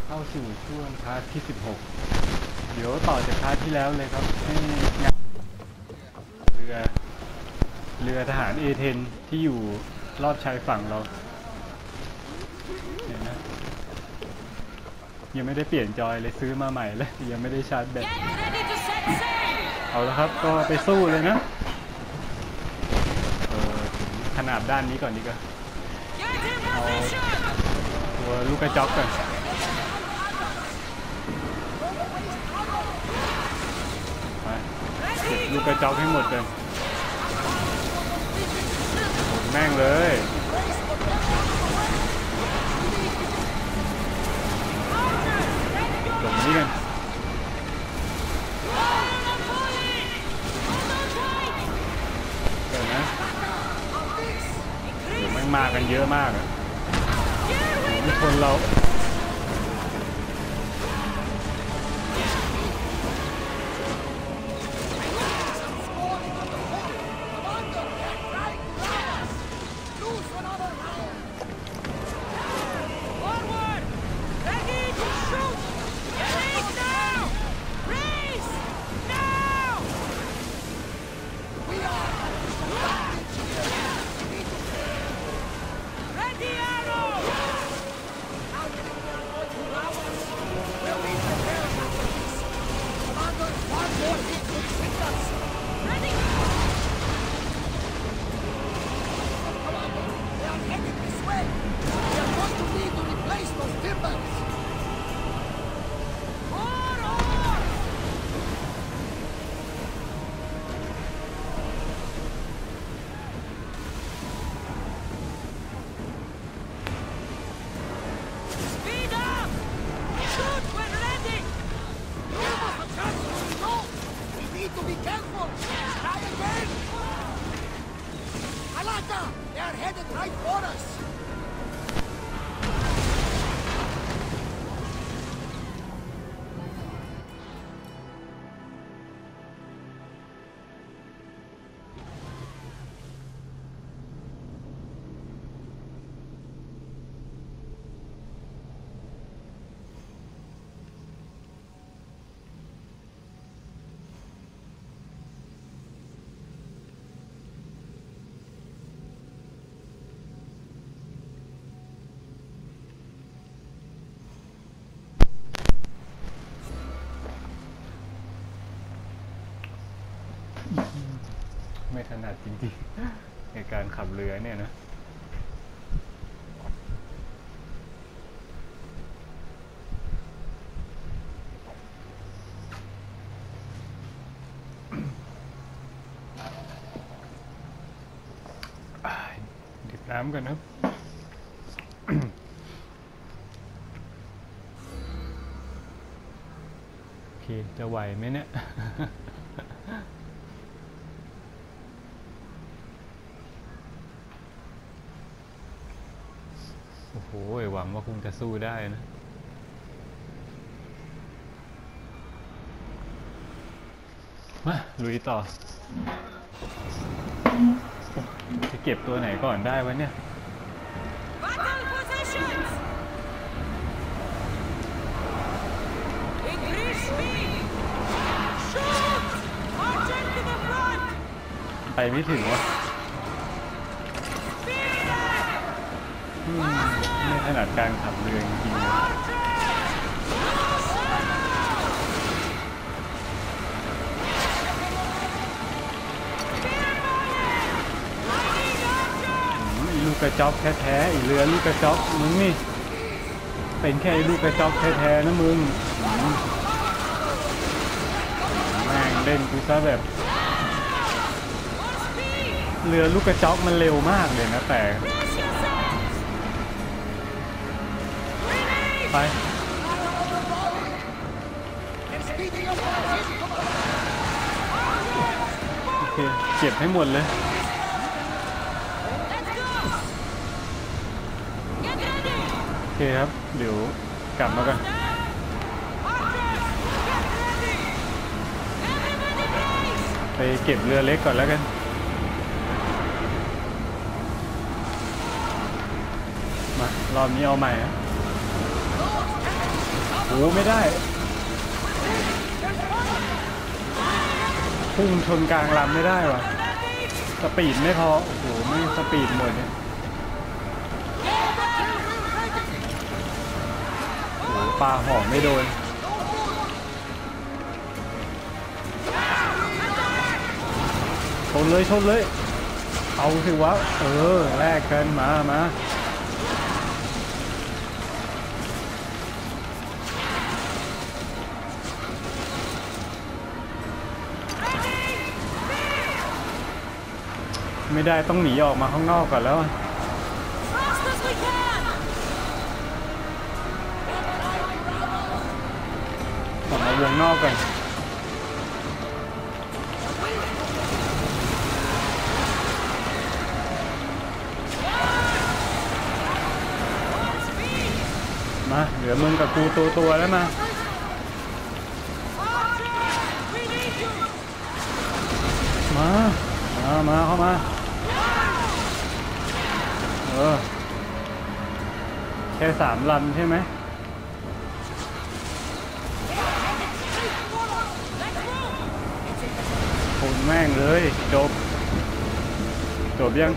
เข้าสู่ช่วงพาร์ทที่16เดี๋ยวต่อจากพาร์ทที่แล้วเลยครับให้เรือทหาร A10 ที่อยู่รอบชายฝั่งเราเห็นนะยังไม่ได้เปลี่ยนจอยเลยซื้อมาใหม่เลยยังไม่ได้ชาร์จแบตเอาละครับก็ไปสู้เลยนะขนาบด้านนี้ก่อนดีกว่าเอาตัวลูกกระจอกก่อนเก็บลูกกระจอกให้หมดเลยแม่งเลยตรงนี้กันเกิดนะเดี๋ยวแม่งมากันเยอะมากอ่ะทุกคนเราไม่ถนัดจริงๆในการขับเรือเนี่ยนะดื่มน้ำกันนะโอเคจะไหวไหมเนี่ยโอ้โหหวังว่าคงจะสู้ได้นะมาลุยต่อจะเก็บตัวไหนก่อนได้วะเนี่ยไปไม่ถึงวะไม่ถนัดการขับเรือจริงๆเลยลูกกระจอกแท้ๆอีเรือลูกกระจอกมึงนี่เป็นแค่ลูกกระจอกแท้ๆนะมึงแม่งเล่นกูซะแบบเรือลูกกระจอกมันเร็วมากเลยนะแต่ไปโอเคเก็บให้หมดเลยโอเคครับเดี๋ยวกลับมากันไปเก็บเรือเล็กก่อนแล้วกันมารอบนี้เอาใหม่นะไม่ได้พุ่งชนกลางลำไม่ได้ว่ะสปีดไม่พอโอ้โหไม่สปีดหมดเนี่ยโอ้โหปลาหอกไม่โดนชนเลยเอาสิวะแลกกันมาไม่ได้ต้องหนีออกมาข้างนอกก่อนแล้วออกมาวงนอกก่อนมาเหลือมึงกับกูตัวแล้วมาเข้ามาแค่3 ลำใช่ไหมคนแม่งเลยจบยัง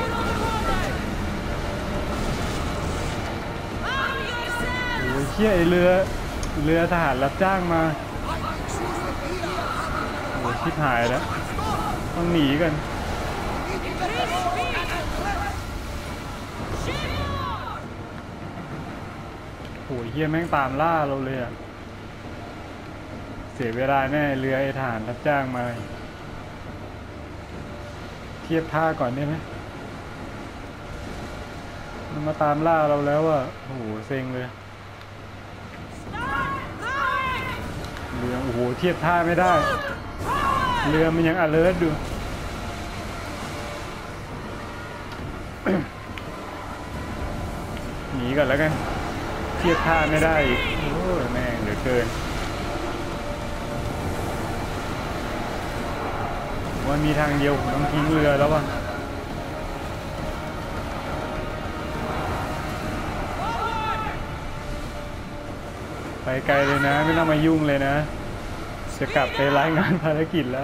โอ้ยเชี่ยไอเรือทหารรับจ้างมาโอ้ยชิบหายแล้วต้องหนีกันโอ้ยเฮียแม่งตามล่าเราเลยอะเสียเวลาแน่เรือไอทหารรับจ้างมาเทียบท่าก่อนได้ไหมมันมาตามล่าเราแล้วอะโอ้โหเซ็งเลยเรือโอ้โหเทียบท่าไม่ได้เรือมันยังalertดูหนีก่อนแล้วกันเทียบท่าไม่ได้อีกโอ้ยแม่งเหลือเกินมันมีทางเดียวผมต้องทิ้งเรือแล้ววะไปไกลเลยนะไม่ต้องมายุ่งเลยนะจะกลับไปรายงานภารกิจแล้ว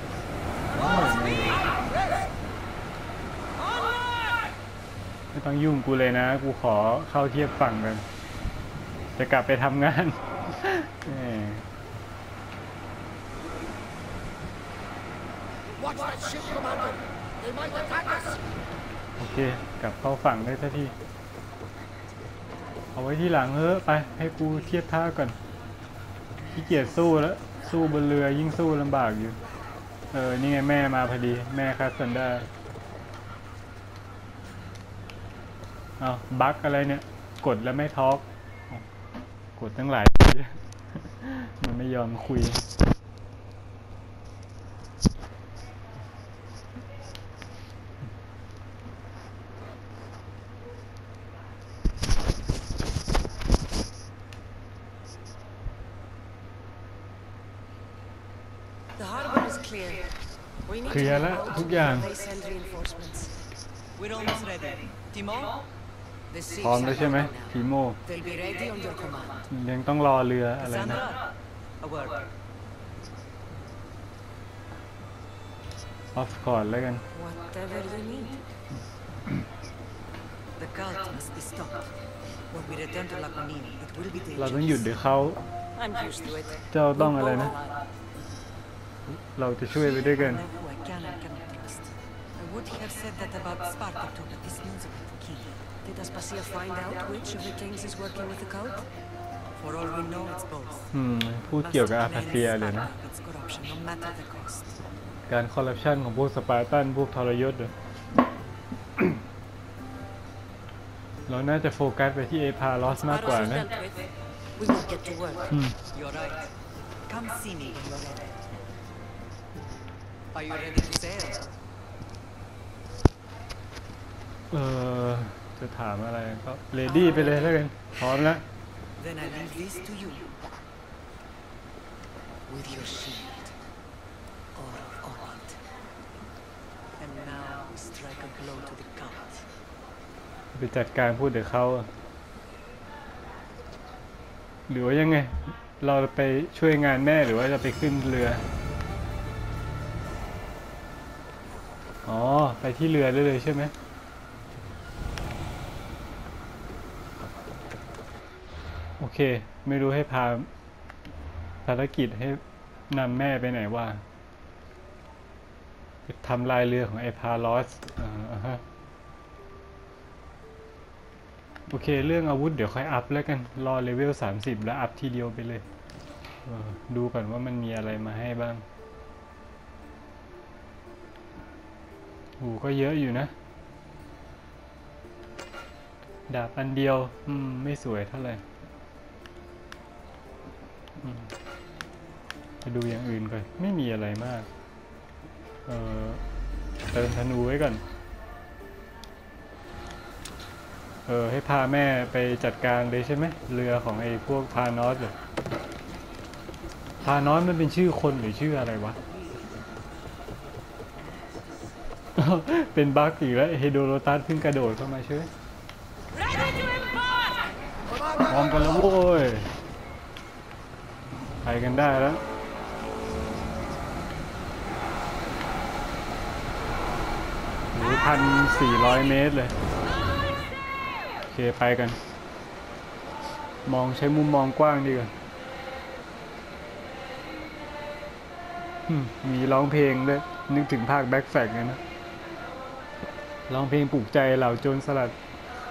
ไม่ต้องยุ่งกูเลยนะกูขอเข้าเทียบฝั่งกันจะกลับไปทำงานโอเคกลับเข้าฝั่งได้สักทีเอาไว้ที่หลังไปให้กูเทียบท่าก่อนขี้เกียจสู้แล้วสู้บนเรือยิ่งสู้ลำบากอยู่นี่ไงแม่มาพอดีแม่คาสันดาเอาบั๊กอะไรเนี่ยกดแล้วไม่ทอล์กกดตั้งหลายทีมันไม่ยอมคุยเคลียร์แล้วทุกอย่างพร้อมแล้วใช่ไหมทีโมยังต้องรอเรืออะไรนะออฟก่อนแล้วกันเราต้องหยุดเดี๋ยวเขาเจ้าต้องอะไรนะเราจะช่วยไปด้วยกันพูดเกี่ยวกับอาพาเซียเลยนะการคอร์รัปชันของพวกสปาร์ตันพวกทรยศเราน่าจะโฟกัสไปที่เอพาลอสมากกว่านะจะถามอะไรก็เรดี้ไปเลยแล้วกันพร้อมแล้ว Then I leave this to you with your shield or on it and now we strike a blow to the cult ไปจัดการพูดเดี๋ยวเขาหรือว่ายังไงเราไปช่วยงานแม่หรือว่าจะไปขึ้นเรืออ๋อไปที่เรือได้เลยใช่ไหมโอเคไม่รู้ให้พาภารกิจให้นำแม่ไปไหนว่าทำลายเรือของไอพาลอสฮะโอเคเรื่องอาวุธเดี๋ยวค่อยอัพแล้วกันรอเลเวล30แล้วอัพทีเดียวไปเลยดูก่อนว่ามันมีอะไรมาให้บ้างก็เยอะอยู่นะดาบอันเดียวไม่สวยเท่าไหร่ไปดูอย่างอื่นก่อนไม่มีอะไรมากเติมธนูไว้ก่อนให้พาแม่ไปจัดการเลยใช่ไหมเรือของไอ้พวกพานอสเลยพานอสมันเป็นชื่อคนหรือชื่ออะไรวะ เป็นบั๊กอีกแล้วเฮโดโรตัสเพิ่งกระโดดเข้ามาช่วยพร้อมกันแล้วโว้ยไปกันได้แล้ว1,400 เมตรเลยโอเคไปกันใช้มุมมองกว้างดีกว่ามีร้องเพลงด้วยนึกถึงภาคแบ็คแฟกเลยนะร้องเพลงปลุกใจเหล่าโจรสลัด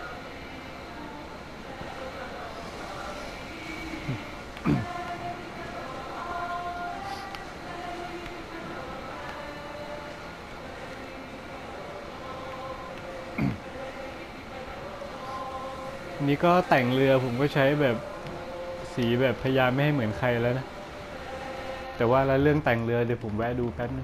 นี่ก็แต่งเรือผมก็ใช้แบบสีแบบพยายามไม่ให้เหมือนใครแล้วนะแต่ว่าแล้วเรื่องแต่งเรือเดี๋ยวผมแวะดูแป๊บนึง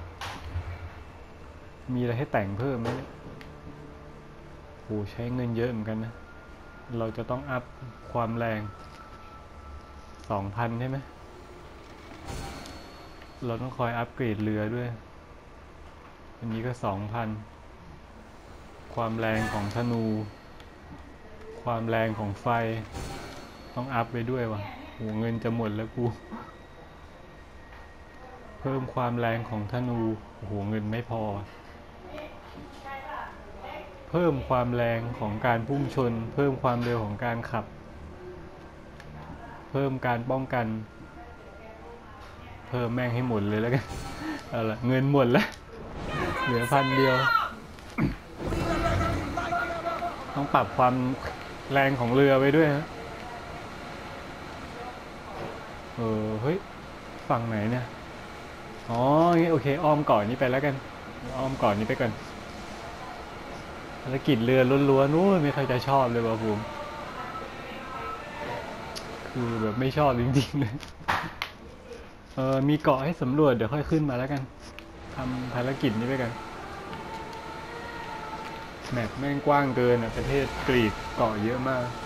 มีอะไรให้แต่งเพิ่มไหมโหใช้เงินเยอะเหมือนกันนะเราจะต้องอัพความแรง 2,000 ใช่ไหมเราต้องคอยอัปเกรดเรือด้วยอันนี้ก็ 2,000 ความแรงของธนูความแรงของไฟต้องอัพไปด้วยวะโหเงินจะหมดแล้วกูเพิ่มความแรงของธนูโหเงินไม่พอเพิ่มความแรงของการพุ่งชนเพิ่มความเร็วของการขับเพิ่มการป้องกันเพิ่มแม่งให้หมดเลยแล้วกันเอาละเงินหมดแล้วเหลือ1,000 เดียวต้องปรับความแรงของเรือไว้ด้วยฮะเฮ้ยฝั่งไหนเนี่ยอ๋องี้โอเคอ้อมเกาะนี้ไปแล้วกันอ้อมเกาะนี้ไปก่อนภารกิจเรือล้วนๆโอ้ยไม่เคยจะชอบเลยว่ะผมคือแบบไม่ชอบจริงๆเลยมีเกาะให้สำรวจเดี๋ยวค่อยขึ้นมาแล้วกันทำภารกิจนี้ไปกันแมปแม่งกว้างเกินอ่ะประเทศกรีกเกาะเยอะมาก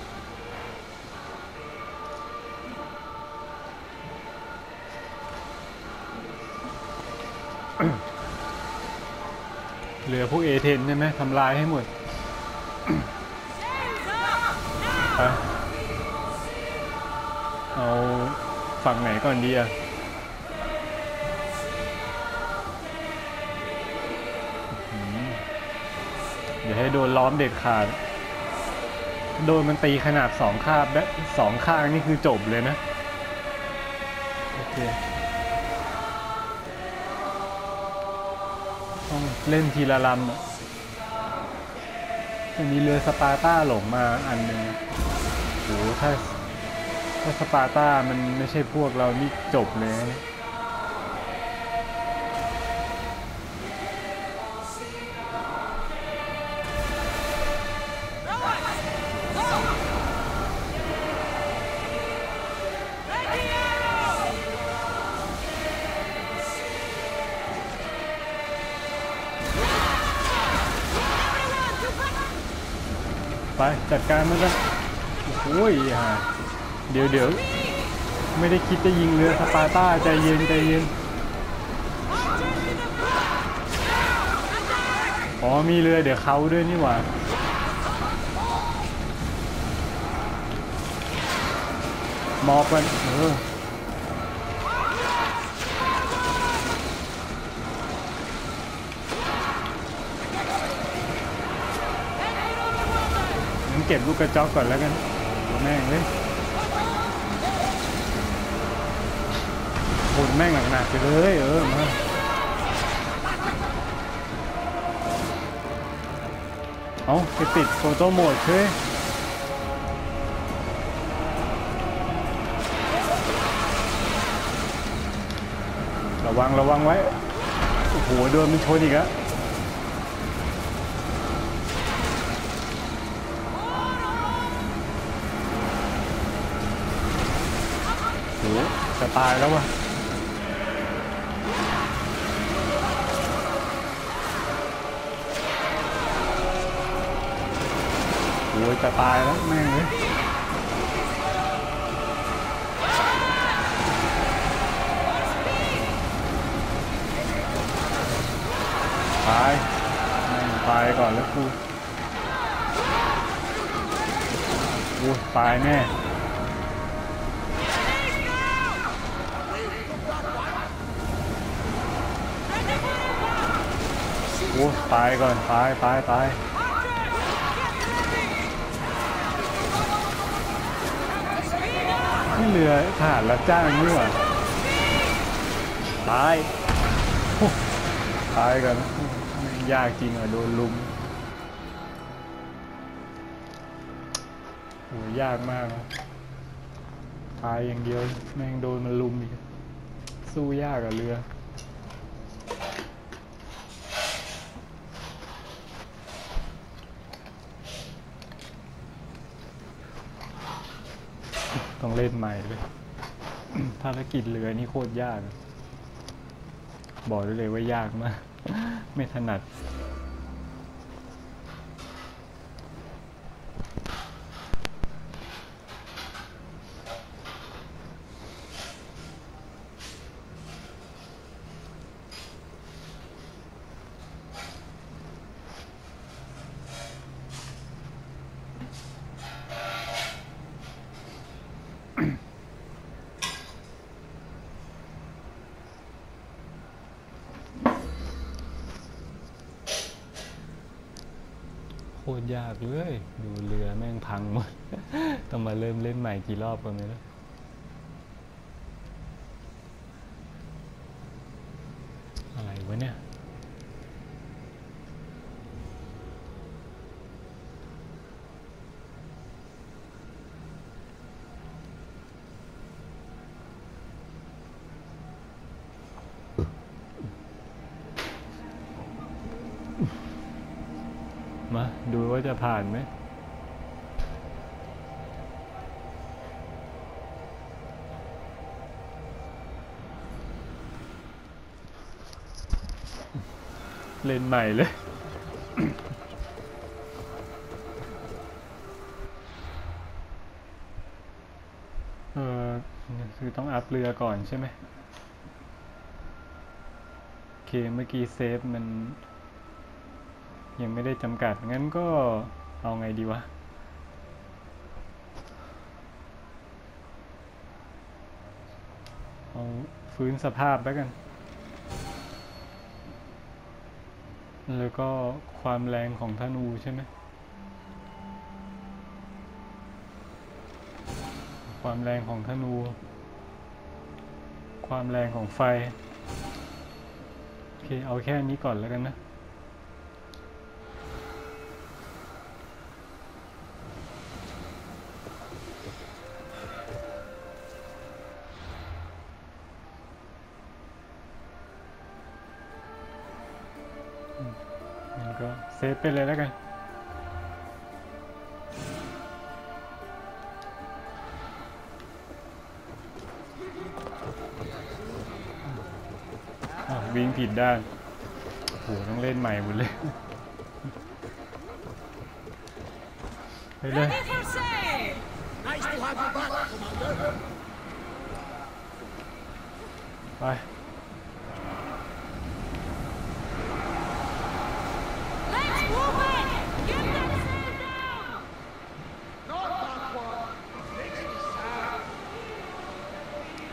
เรือพวกเอเธนใช่ไหมทำลายให้หมดไปเอาฝั่งไหนก่อนดีอ่ะอย่าให้โดนล้อมเด็ดขาดโดนมันตีขนาด2 คาบและ2 ข้างนี่คือจบเลยนะโอเคต้องเล่นทีละลำจะมีเรือสปาร์ต้าหลงมาอันหนึ่งโหถ้าสปาร์ต้ามันไม่ใช่พวกเรานี่จบเลยนะไปจัดการมันกันโอ้ยเดี๋ยวไม่ได้คิดจะยิงเรือสปาร์ต้าใจเย็นอ๋อมีเรือเดี๋ยวเขาด้วยนี่หว่ามอบกันงั้นเก็บลูกกระจอกก่อนแล้วกันแม่งเลยโหดแม่งหนักๆไปเลยมาเอาไปติดโฟโต้โหมดเช่ระวังไว้โอ้โหโดนมันชนอีกอะโหจะตายแล้ววะโอ้ยจะตายแล้วแม่งเลยตายแม่งตายก่อนแล้วกูโอ้ตายแน่โอ้ตายก่อนตายนี่เรือทหารรับจ้างนี่หว่าตายก่อนยากจริงอ่ะโดนลุมโหยากมากนะตายอย่างเดียวแม่งโดนมันลุมอีกสู้ยากกับเรือต้องเล่นใหม่เลยภารกิจเรือนี่โคตรยากบอกได้เลยว่ายากมากไม่ถนัดโคตรยากเลยดูเรือแม่งพังหมดต้องมาเริ่มเล่นใหม่กี่รอบกันเลยนะอะไรวะเนี่ยมาดูว่าจะผ่านไหมเล่นใหม่เลยคือต้องอัพเรือก่อนใช่ไหมโอเคเมื่อกี้เซฟมันยังไม่ได้จำกัดงั้นก็เอาไงดีวะเอาฟื้นสภาพแล้วกันแล้วก็ความแรงของธนูใช่ไหมความแรงของธนูความแรงของไฟโอเคเอาแค่นี้ก่อนแล้วกันนะงั้นก็เซฟไปเลยแล้วกันวิ่งผิดด้านโหต้องเล่นใหม่หมดเลยไปเลยไป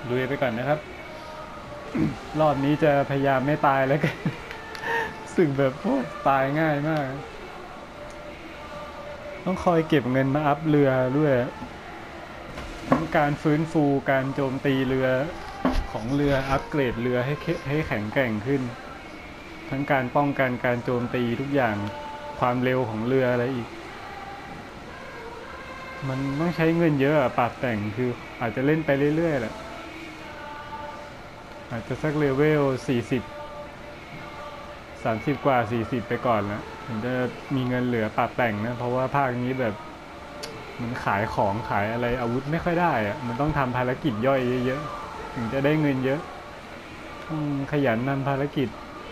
ลุยไปก่อนนะครับ รอบนี้จะพยายามไม่ตายแล้วกัน สึกแบบโอ้ตายง่ายมาก ต้องคอยเก็บเงินมาอัพเรือด้วยทั้งการฟื้นฟูการโจมตีเรือของเรืออัปเกรดเรือให้แข็งแกร่งขึ้น ทั้งการป้องกันการโจมตีทุกอย่างความเร็วของเรืออะไรอีก มันต้องใช้เงินเยอะปรับแต่งคืออาจจะเล่นไปเรื่อยๆแหละอาจจะสักเลเวล30 กว่า40ไปก่อนแล้วถึงจะมีเงินเหลือปรับแต่งนะเพราะว่าภาคนี้แบบมันขายของขายอะไรอาวุธไม่ค่อยได้อะมันต้องทำภารกิจย่อยเยอะๆถึงจะได้เงินเยอะต้องขยันทำภารกิจ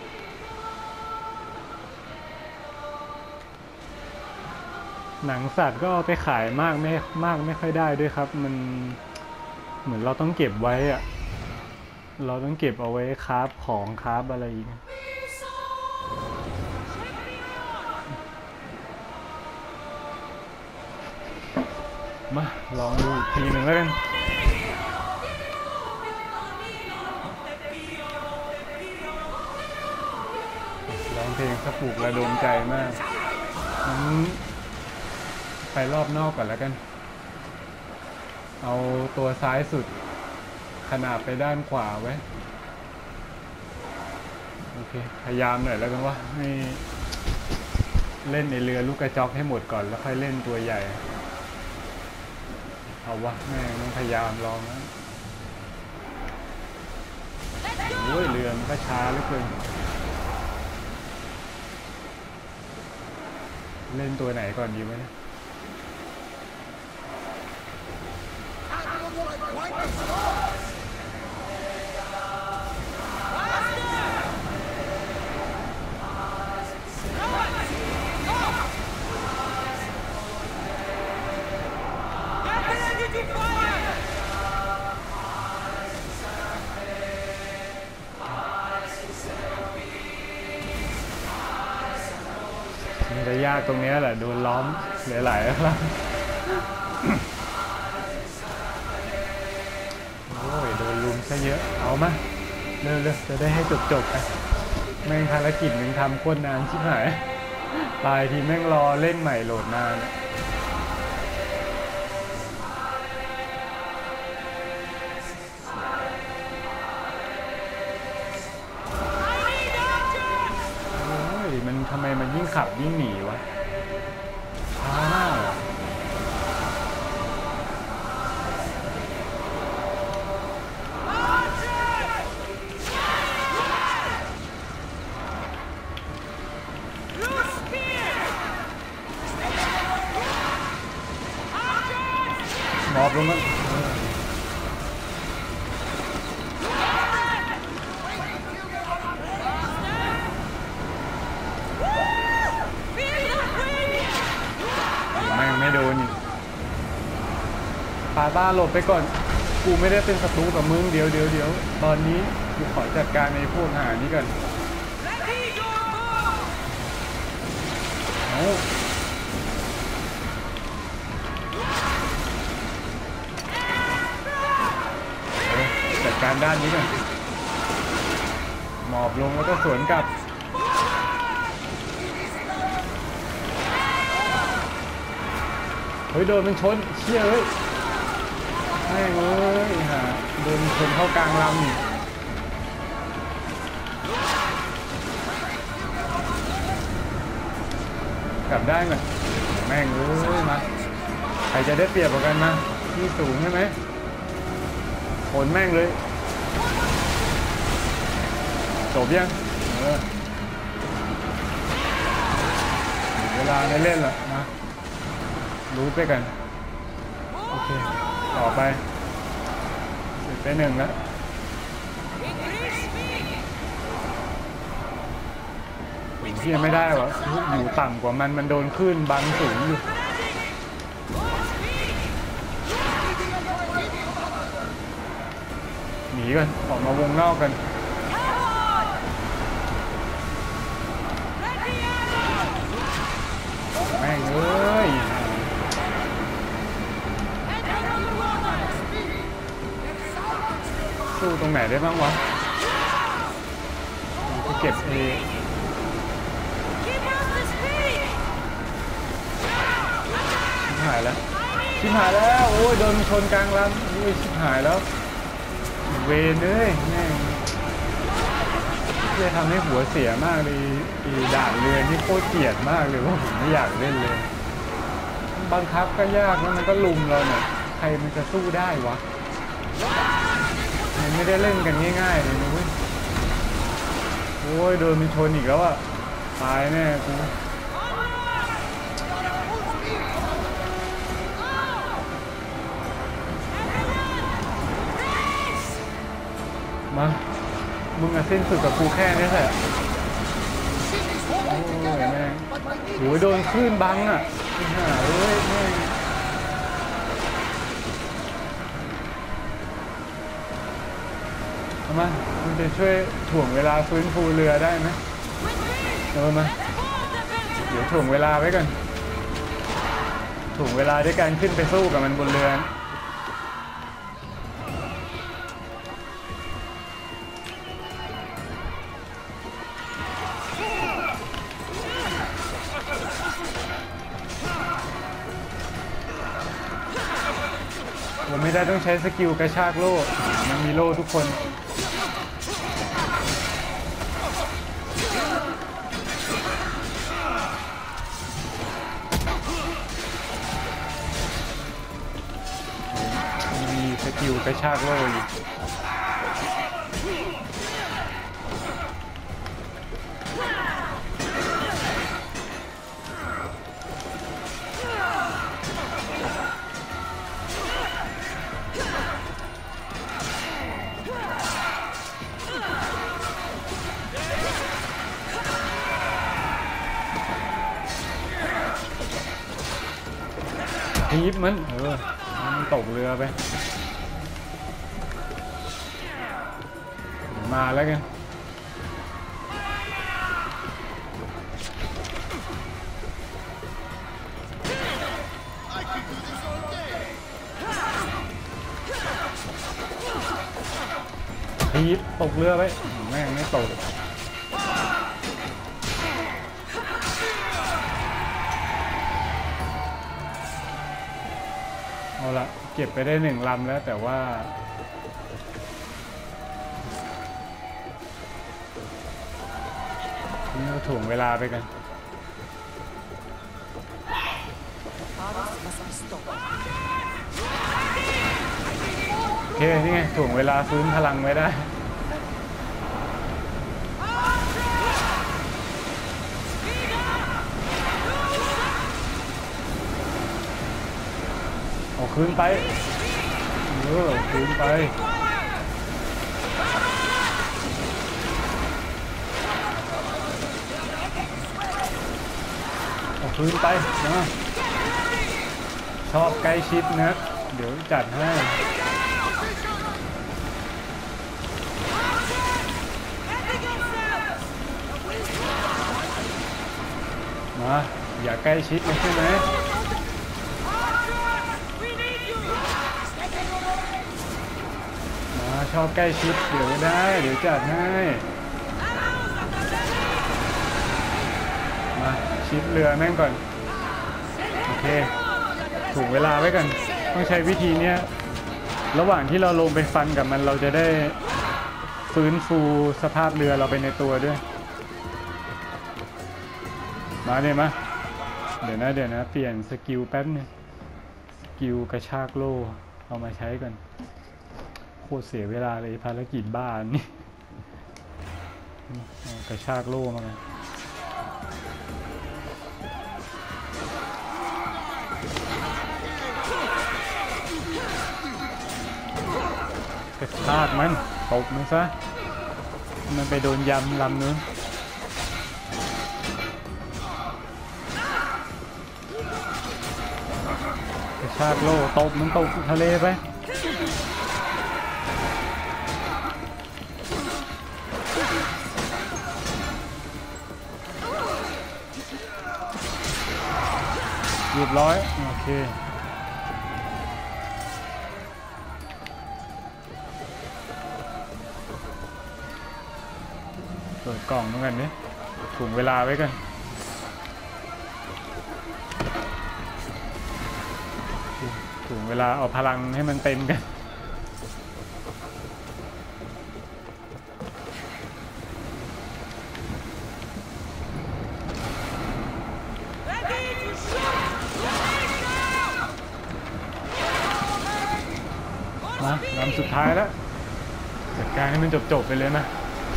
หนังสัตว์ก็เอาไปขายมากไม่ค่อยได้ด้วยครับมันเหมือนเราต้องเก็บไว้อะเราต้องเก็บเอาไว้คราฟของคราฟอะไรอีกมาลองดูอีกทีหนึ่งแล้วกันร้องเพลงสปุกระดมใจมากไปรอบนอกก่อนแล้วกันเอาตัวซ้ายสุดขนาบไปด้านขวาไว้โอเคพยายามหน่อยแล้วกันว่าให้เล่นในเรือลูกกระจอกให้หมดก่อนแล้วค่อยเล่นตัวใหญ่เอาวะแม่ต้องพยายามลองนะโอ้ยเรือมันก็ช้าเหลือเกินเล่นตัวไหนก่อนดีวะเนี่ยมันจะยากตรงนี้แหละโดนล้อมหลายๆแล้วโอ้ยโดนลุมซะเยอะเอามาเร็วๆจะได้ให้จบๆไปแม่งภารกิจมึงทำโคตรนานชิบหายตายทีแม่งรอเล่นใหม่โหลดนานมันทำไมมันยิ่งขับยิ่งหนีวะช้ามากหมอบลงมันไม่โดนพาต้าหลบไปก่อนกูไม่ได้เป็นศัตรูกับมึงเดี๋ยวตอนนี้กูขอจัดการในพวกหานี้ก่อนจัดการด้านนี้ก่อนหมอบลงแล้วก็สวนกลับเฮ้ยโดนมันชนเชี่ยเฮ้ยแม่งเอ้ยฮะโดนชนเข้ากลางลำกลับได้ไหมแม่งเอ้ยมาใครจะได้เปรียบกว่ากันมาที่สูงใช่ไหมผลแม่งเลยจบยังเวลาได้เล่นละนะรู้ไปกันโอเคต่อไปเสร็จไป1แล้วที่ยังไม่ได้วะอยู่ต่ำกว่ามันโดนคลื่นบังสูงอยู่หนีกันออกมาวงนอกกันแม่งเอ้ยสู้ตรงไหนได้บ้างวะจะเก็บชิบหายแล้วโอ้ยโดนชนกลางลำโอ้ยชิบหายแล้วเวรเลยแม่งเลยทำให้หัวเสียมากเลยด่านเรือนี่โคตรเกลียดมากเลยว่าผมไม่อยากเล่นเลยบังคับก็ยากแล้วมันก็ลุมเราเนี่ยใครมันจะสู้ได้วะมันไม่ได้เล่นกันง่ายๆเลยนะเว้ยโอ้ยโดนมันชนอีกแล้วอะตายแน่กูมามึงอะสิ้นสุดกับกูแค่นี้แหละโอ้ยแม่งโอ้ยโดนคลื่นบังอะหาเอ้ยแม่งเอามามึงจะช่วยถ่วงเวลาฟื้นฟูเรือได้ไหมมาเดี๋ยวถ่วงเวลาไว้ก่อนถ่วงเวลาด้วยการขึ้นไปสู้กับมันบนเรือผมไม่ได้ต้องใช้สกิลกระชากโล่มันมีโล่ทุกคนมีสกิลกระชากโล่อยู่ทีบมันมันตกเรือไปมาแล้วกันทีบตกเรือไปแม่งไม่ตกเอาละเก็บไปได้1 ลำแล้วแต่ว่านี่เราถ่วงเวลาไปกันโอเคนี่ไงถ่วงเวลาฟื้นพลังไว้ได้เอาคืนไปคืนไปเอาคืนไปนะชอบใกล้ชิดนะเดี๋ยวจัดให้มาอย่าใกล้ชิดเลยใช่ไหมมาชอบใกล้ชิดเดี๋ยวได้เดี๋ยวจัดให้มาชิดเรือแม่งก่อนโอเคถูกเวลาไว้กันต้องใช้วิธีเนี้ยระหว่างที่เราลงไปฟันกับมันเราจะได้ฟื้นฟูสภาพเรือเราไปในตัวด้วยมาเนี่ยมาเดี๋ยวนะเปลี่ยนสกิลแป๊บนึงสกิลกระชากโล่เอามาใช้กันโคตรเสียเวลาเลยภารกิจบ้านนี่กระชากโล่มากันกระชากมันตบมันซะมันไปโดนยำลำนู้นกระชากโล่ตบมันตกทะเลไปเรียบร้อยโอเคเปิดกล่องเหมือนกันเนี่ยถ่วงเวลาไว้กันถ่วงเวลาเอาพลังให้มันเต็มกันมาลำสุดท้ายแล้วจัดการให้มันจบไปเลยนะ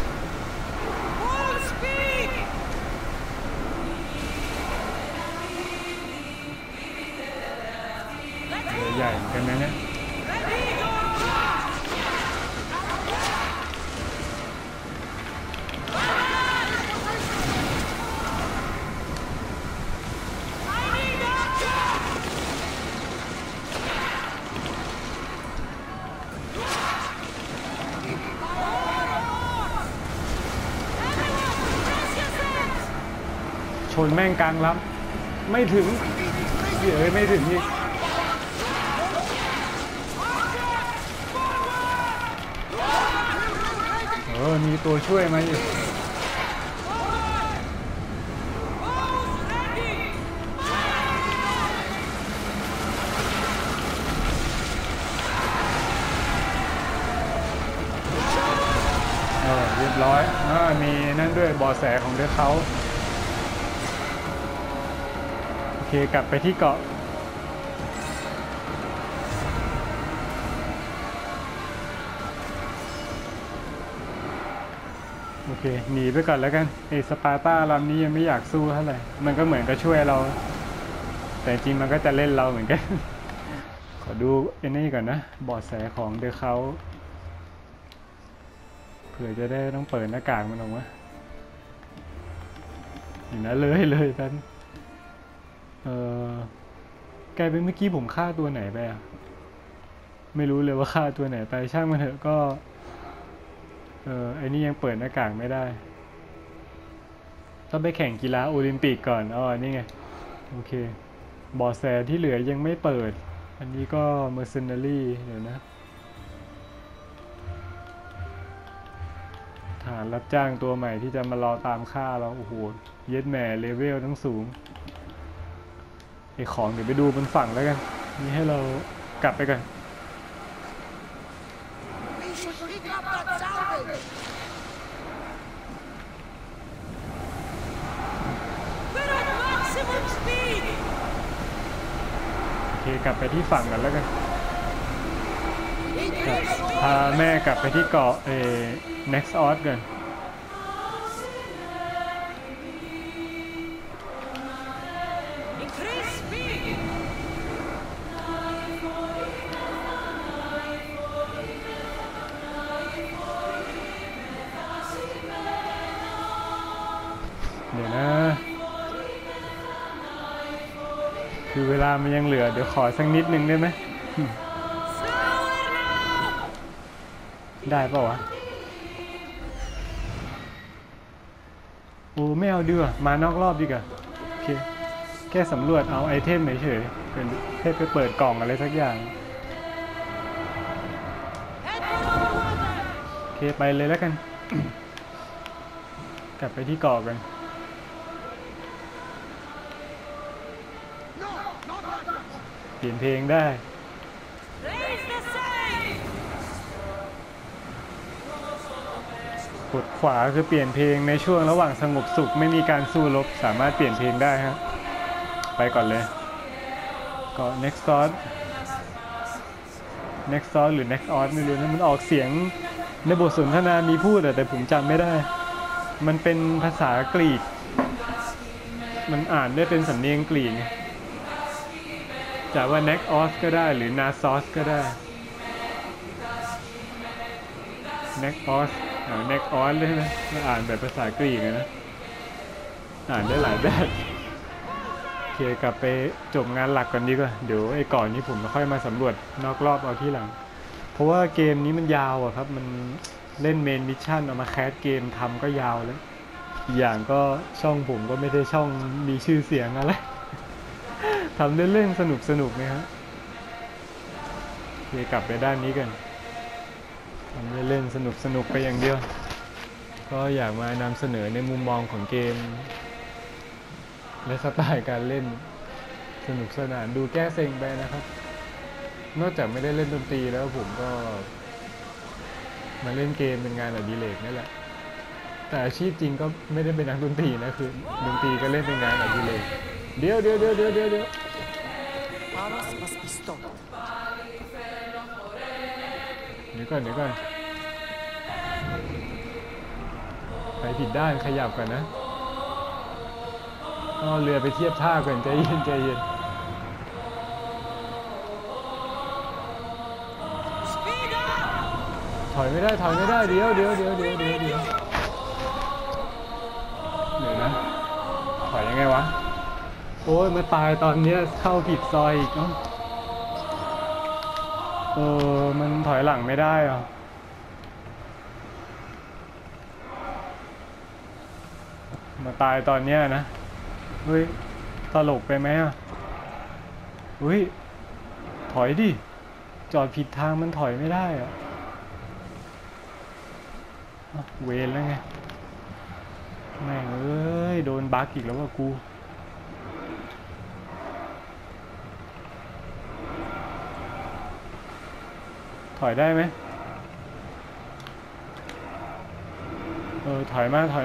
ใหญ่เหมือนกันนะเนี่ยชนแม่งกลางลำไม่ถึงไม่ถึงอีกมีตัวช่วยมาอีกเรียบร้อยมีนั่นด้วยเบาะแสของเดือเขาโอเคกลับไปที่เกาะโอเคหนีไปก่อนแล้วกันสปาร์ต้าลำนี้ยังไม่อยากสู้เท่าไหร่มันก็เหมือนกับช่วยเราแต่จริงมันก็จะเล่นเราเหมือนกัน ขอดูนี่ก่อนนะเบาะแสของเดอะเขาเผื่อจะได้ต้องเปิดหน้ากากมันออกมาอย่างนั้นเลยท่านกลายเป็นเมื่อกี้ผมฆ่าตัวไหนไปอ่ะไม่รู้เลยว่าฆ่าตัวไหนไปช่างมันเถอะก็ไอ้นี่ยังเปิดหน้ากากไม่ได้ต้องไปแข่งกีฬาโอลิมปิกก่อนนี่ไงโอเคบอสแสที่เหลือยังไม่เปิดอันนี้ก็เมอร์เซนารี่เดี๋ยวนะฐานรับจ้างตัวใหม่ที่จะมารอตามฆ่าเราโอ้โหเย็ดแหม่เลเวลทั้งสูงไอของเดี๋ยวไปดูบนฝั่งแล้วกันนี่ให้เรากลับไปกันโอเคกลับไปที่ฝั่งกันแล้วกันพาแม่กลับไปที่เกาะNext Oz กันเดี๋ยวนะคือเวลามันยังเหลือเดี๋ยวขอสักนิดนึงได้ไหมได้ป่าวะโอ้ไม่เอาดีกว่ามานอกรอบดีกว่าโอเคแค่สำรวจเอาไอเทมเฉยๆเป็นแค่ไปเปิดกล่องอะไรสักอย่างโอเคไปเลยแล้วกัน กลับไปที่เกาะกันเปลี่ยนเพลงได้กดขวาคือเปลี่ยนเพลงในช่วงระหว่างสงบสุขไม่มีการสู้รบสามารถเปลี่ยนเพลงได้ฮะไปก่อนเลยก็ Next Oz หรือ Next Oz ไม่รู้นะมันออกเสียงในบทสนทนามีพูดแต่ผมจำไม่ได้มันเป็นภาษากรีกมันอ่านได้เป็นสำเนียงกรีกจะว่า Next Oz ก็ได้หรือ Naxos ก็ได้ Next Oz Next Oz เลยนะมันอ่านแบบภาษากรีกนะอ่านได้หลายแบบโอเคกลับไปจบงานหลักก่อนดีกว่าเดี๋ยวไอ้ก่อนนี้ผมค่อยมาสำรวจนอกรอบเอาที่หลังเพราะว่าเกมนี้มันยาวอะครับมันเล่นเมนมิชชั่นเอามาแคสเกมทำก็ยาวแล้วอีกอย่างก็ช่องผมก็ไม่ได้ช่องมีชื่อเสียงอะไร ทำเล่นๆสนุกๆนะครับโอเคกลับไปด้านนี้กันทำเล่นๆสนุกไปอย่างเดียวก็อยากมานำเสนอในมุมมองของเกมและสไตล์การเล่นสนุกสนานดูแก้เซ็งไปนะครับนอกจากไม่ได้เล่นดนตรีแล้วผมก็มาเล่นเกมเป็นงานอดิเรกนั่นแหละแต่อาชีพจริงก็ไม่ได้เป็นนักดนตรีนะคือดนตรีก็เล่นเป็นงานอดิเรกเดี๋ยวเดี๋ยวก่อนไปผิดด้านขยับก่อนนะเอาเรือไปเทียบท่าก่อนใจเย็นถอยไม่ได้เดี๋ยวนะถอยยังไงวะโอ้ยมาตายตอนเนี้ยเข้าผิดซอยอีกเนาะมันถอยหลังไม่ได้เหรอมาตายตอนเนี้ยนะเฮ้ยตลกไปไหมอ่ะเฮ้ยถอยดิจอดผิดทางมันถอยไม่ได้อ่ะเวรแล้วไงแม่งเอ้ยโดนบั๊กอีกแล้วว่ะกูถอยได้ไหมถอยมากัน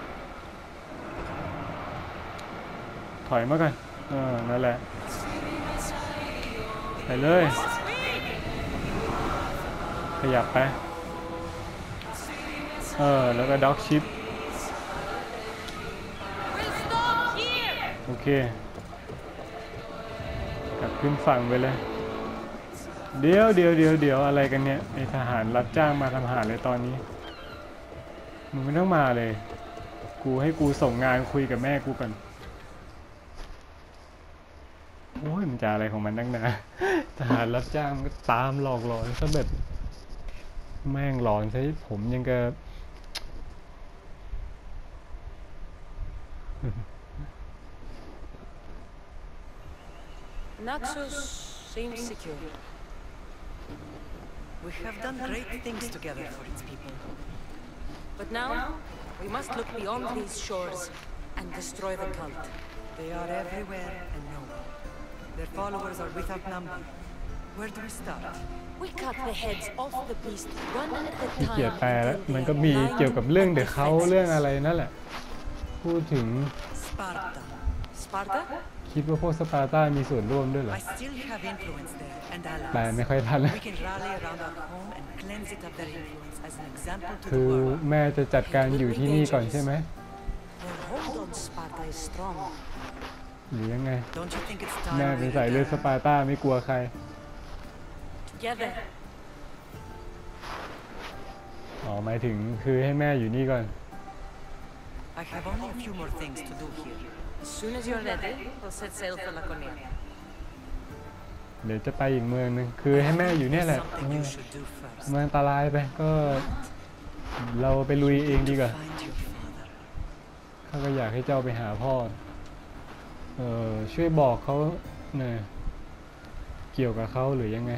นั่นแหละไปเลยขยับไปแล้วก็ด็อกชิปโอเคกลับขึ้นฝั่งไปเลยเดี๋ยวอะไรกันเนี่ยไอทหารรับจ้างมาทำอาหารเลยตอนนี้มึงไม่ต้องมาเลยให้กูส่งงานคุยกับแม่กูก่อนโอ้ยมันจะอะไรของมันนักหนาทหารรับจ้างก็ตามหลอกหลอนซะแบบแม่งหลอนซะผมยังกับ Naxos seems secure. We have done great things together for its people. But now, we must look beyond these shores and destroy the cult. They are everywhere and nowhere. Their followers are without number. Where do we start? We cut the heads off the beast one at a เกีย time. ดแปลแล้วมันก็มีเกี่ยวกับเรื่องเดี๋ยวเขาเรื่องอะไรนั่นแหละพูดถึง Sparta. Sparta? คิดว่าพวกสปาร์ตามีส่วนร่วมด้วยเหรอ I still have influence there and แปล allies. ไม่ค่อยทัน We can rally around our home and cleanse it of their influence as an example to คื the อ world. แม่จะจัดการอยู่ที่นี่ก่อนใช่ไหม Their hold on Sparta is strong. หรือยังไง Don't you think it's แม่ time เป็น we สายเลือดส return? ปาร์ตาไม่กลัวใคร Together. อ๋อหมายถึงคือให้แม่อยู่นี่ก่อน I have only a few more things to do here. As soon as you're ready, we'll set sail for Laconia. เดี๋ยวจะไปอีกเมืองนึงคือให้แม่อยู่เนี่ยแหละ Something you should do first. เมืองอันตรายไปก็เราไปลุยเองดีกว่า Find your father. ข้าก็อยากให้เจ้าไปหาพ่อช่วยบอกเขาหน่อยเกี่ยวกับเขาหรือยังไง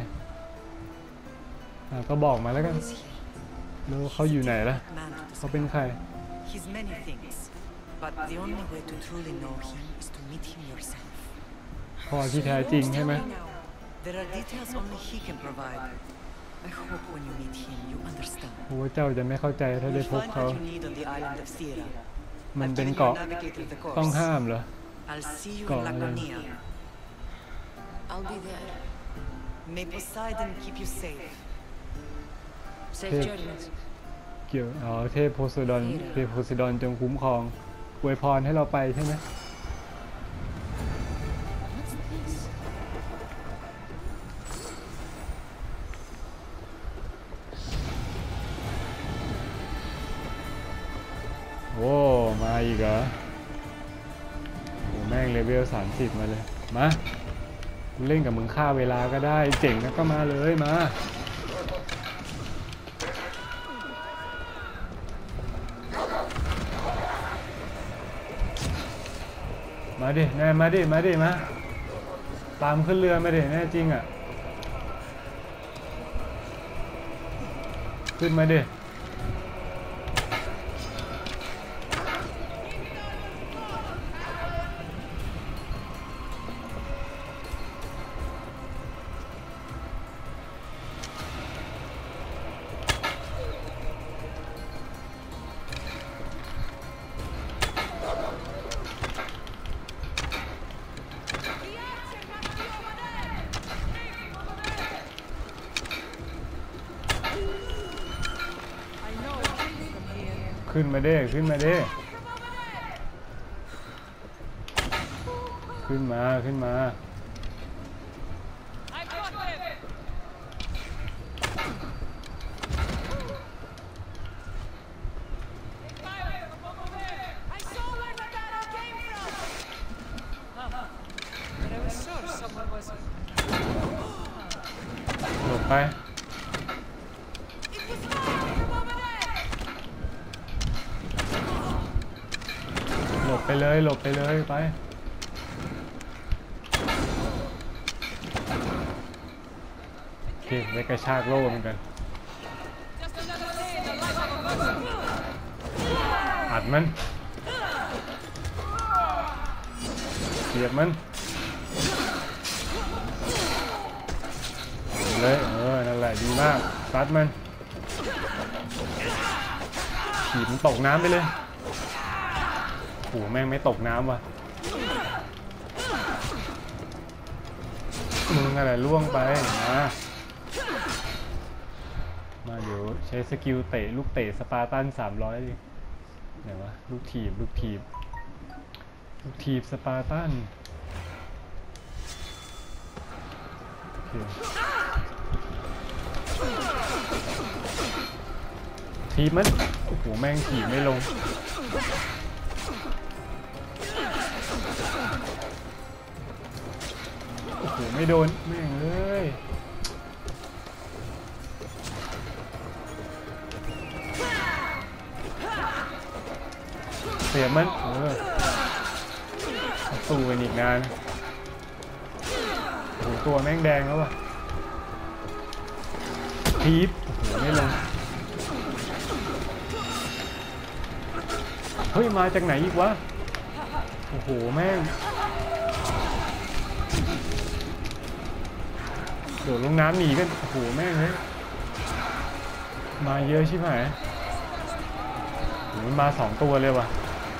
ก็บอกมาแล้วกัน Is he? แล้วเขาอยู่ไหนล่ะ Man to เขาเป็นใคร He's many things, but the only way to truly know him is to meet him yourself. พ่อที่แท้จริงใช่ไหม There are details only he can provide. I hope when you meet him, you understand. โอ้เจ้าจะไม่เข้าใจถ้าได้ You'll พบ find เขา what you need on the island of Sierra. มัน I've เป็น given เกาะ your navigator the ต้อง course. ห้ามเหรอ I'll see you in Got it. Laconia. I'll be there. May Poseidon keep you safe. Safe Okay. journeys. เกี่ยวเทพโพไซดอนจงคุ้มครองอวยพรให้เราไปใช่ไหม What's this? โอ้มาอีกเหรอโอ้แม่งเลเวล30มาเลยมากูเล่นกับมึงฆ่าเวลาก็ได้เจ๋งนะก็มาเลยมาดิแน่มาดิมาตามขึ้นเรือมาดิแน่จริงอ่ะขึ้นมาดิขึ้นมาเด้ขึ้นมาเด้ขึ้นมาขึ้นมาหลบไปหลบไปเลยหลบไปเลยไปโอเคไว้กระชากโล่เหมือนกันอัดมันเสียบมันเลยนั่นแหละดีมากซัดมันขีดมันตกน้ำไปเลยโอ้แม่งไม่ตกน้ำว่ะมึงอะไรล่วงไปมาเดี๋ยวใช้สกิลเตะลูกเตะสปาร์ตัน300ดิไหนวะลูกถีบลูกถีบลูกถีบสปาร์ตันโอเคถีบมันโอ้โหแม่งถีบไม่ลงโอ้โหไม่โดนแม่งเลยเสียมันสู้กันอีกนานโอ้โหตัวแม่งแดงแล้วว่ะถีบโอ้โหไม่ลงเฮ้ยมาจากไหนอีกวะโอ้โหแม่งโดดลงน้ำหนีกันโอ้โหแม่งเฮ้ยมาเยอะใช่ไหมมันมา2ตัวเลยว่ะ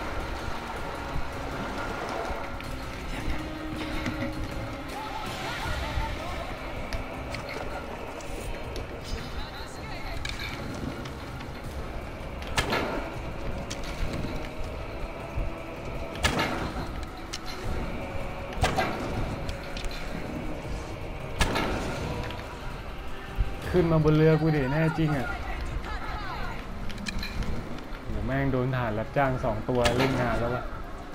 ขึ้นมาบนเรือกูดิแน่จริงอ่ะโหแม่งโดนทหารรับจ้าง2ตัวเล่นงานแล้ววะ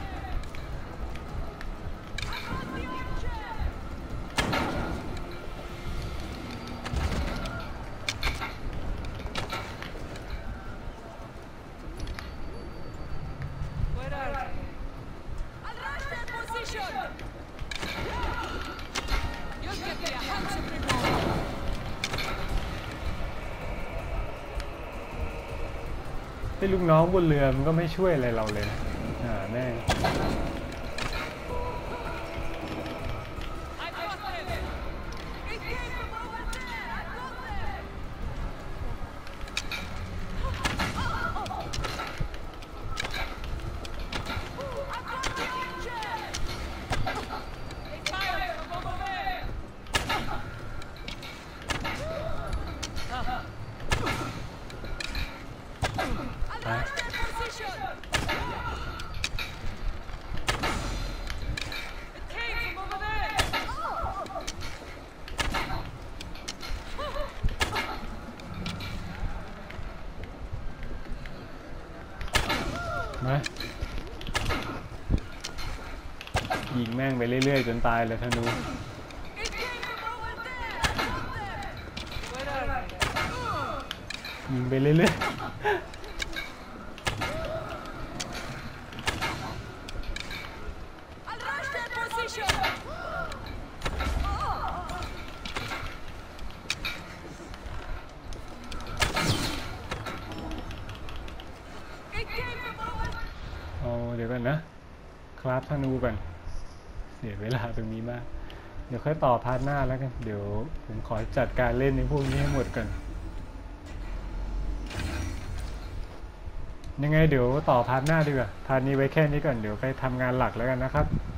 ไอ้ลูกน้องบนเรือมันก็ไม่ช่วยอะไรเราเลยนะแม่งมายิงแม่งไปเรื่อยๆจนตายเลยธนูยิงไปเรื่อยๆเดี๋ยวกันนะคราฟธนูกันเสียเวลาตรงนี้มากเดี๋ยวค่อยต่อพาร์ทหน้าแล้วกันเดี๋ยวผมขอจัดการเล่นในพวกนี้ให้หมดก่อนยังไงเดี๋ยวต่อพาร์ทหน้าดีกว่าพาร์ทนี้ไว้แค่นี้ก่อนเดี๋ยวไปทำงานหลักแล้วกันนะครับ